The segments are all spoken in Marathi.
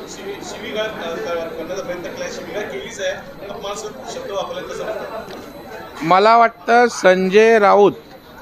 शिवीगाळ करण्याचा प्रयत्न केला, शिवीगाळ केलीच आहे, अपमानास्पद शब्द वापरले कसं वाटतं? मला वाटतं संजय राऊत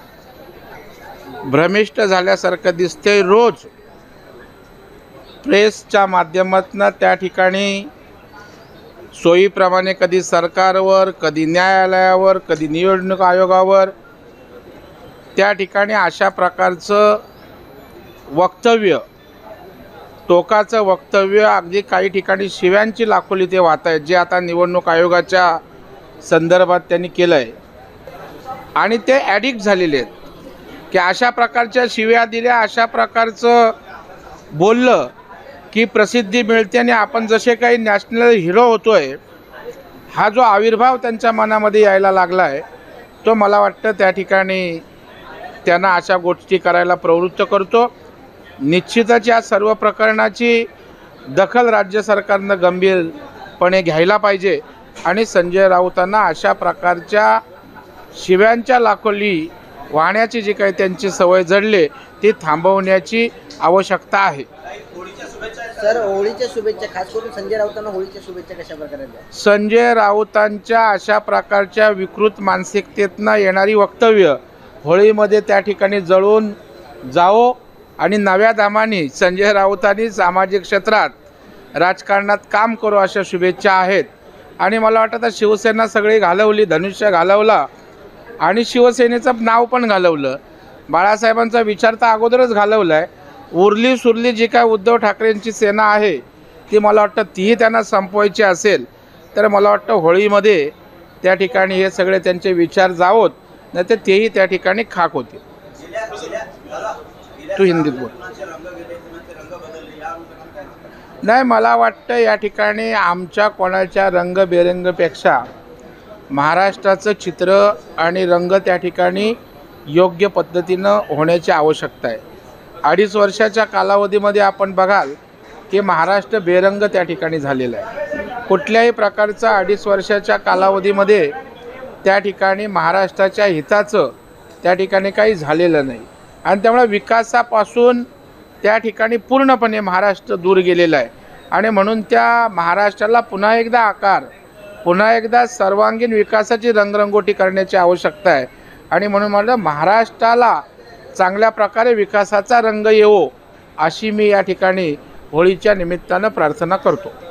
भ्रमिष्ट झाल्यासारखं दिसते. रोज प्रेसच्या माध्यमातून त्या ठिकाणी सोयीप्रमाणे कधी सरकारवर, कधी न्यायालयावर, कधी निवडणूक आयोगावर त्या ठिकाणी अशा प्रकारचं वक्तव्य, टोकाचं वक्तव्य, अगदी काही ठिकाणी शिव्यांची लाखोली ते वाहत आहेत, जे आता निवडणूक आयोगाच्या संदर्भात त्यांनी केलं आहे. आणि ते ॲडिक्ट झालेले आहेत की अशा प्रकारच्या शिव्या दिल्या, अशा प्रकारचं बोललं की प्रसिद्धी मिळते आणि आपण जसे काही नॅशनल हिरो होतो आहे, हा जो आविर्भाव त्यांच्या मनामध्ये यायला लागला आहे, तो मला वाटतं त्या ठिकाणी त्यांना अशा गोष्टी करायला प्रवृत्त करतो. निश्चितच या सर्व प्रकरणाची दखल राज्य सरकारनं गंभीरपणे घ्यायला पाहिजे आणि संजय राऊतांना अशा प्रकारच्या शिव्यांच्या लाखोली वाहण्याची जी काही त्यांची सवय जडले ती थांबवण्याची आवश्यकता आहे. सर, होळीच्या शुभेच्छा, खास करून संजय राऊतांना होळीच्या शुभेच्छा कशा प्रकारे द्या? संजय राऊतांच्या अशा प्रकारच्या विकृत मानसिकतेतनं येणारी वक्तव्य होळीमध्ये त्या ठिकाणी जळून जावो आणि नव्या दामाने संजय राऊतांनी सामाजिक क्षेत्रात राजकारणात काम करू अशा शुभेच्छा आहेत. आणि मला वाटतं आता शिवसेना सगळी घालवली, धनुष्य घालवला आणि शिवसेनेचं नाव पण घालवलं. बाळासाहेबांचा विचार तर अगोदरच घालवला आहे. उरली सुरली जी काय उद्धव ठाकरेंची सेना आहे ती मला वाटतं तीही त्यांना संपवायची असेल तर मला वाटतं होळीमध्ये त्या ठिकाणी हे सगळे त्यांचे विचार जावोत, नाही तर तेही त्या ठिकाणी खाक होते. तू हिंदीत बोल. नाही, मला वाटतं या ठिकाणी आमच्या कोणाच्या रंगबेरंगपेक्षा महाराष्ट्राचं चित्र आणि रंग त्या ठिकाणी योग्य पद्धतीनं होण्याची आवश्यकता आहे. 2.5 वर्षाच्या कालावधीमध्ये आपण बघाल की महाराष्ट्र बेरंग त्या ठिकाणी झालेला आहे. कुठल्याही प्रकारचा 2.5 वर्षाच्या कालावधीमध्ये त्या ठिकाणी महाराष्ट्राच्या हिताचं त्या ठिकाणी काही झालेलं नाही आणि त्यामुळे विकासापासून त्या ठिकाणी पूर्णपणे महाराष्ट्र दूर गेलेला आहे. आणि म्हणून त्या महाराष्ट्राला पुन्हा एकदा आकार, पुन्हा एकदा सर्वांगीण विकासाची रंगरंगोटी करण्याची आवश्यकता आहे. आणि म्हणून मला महाराष्ट्राला चांगल्या प्रकारे विकासाचा रंग येवो अशी मी या ठिकाणी होळीच्या निमित्तानं प्रार्थना करतो.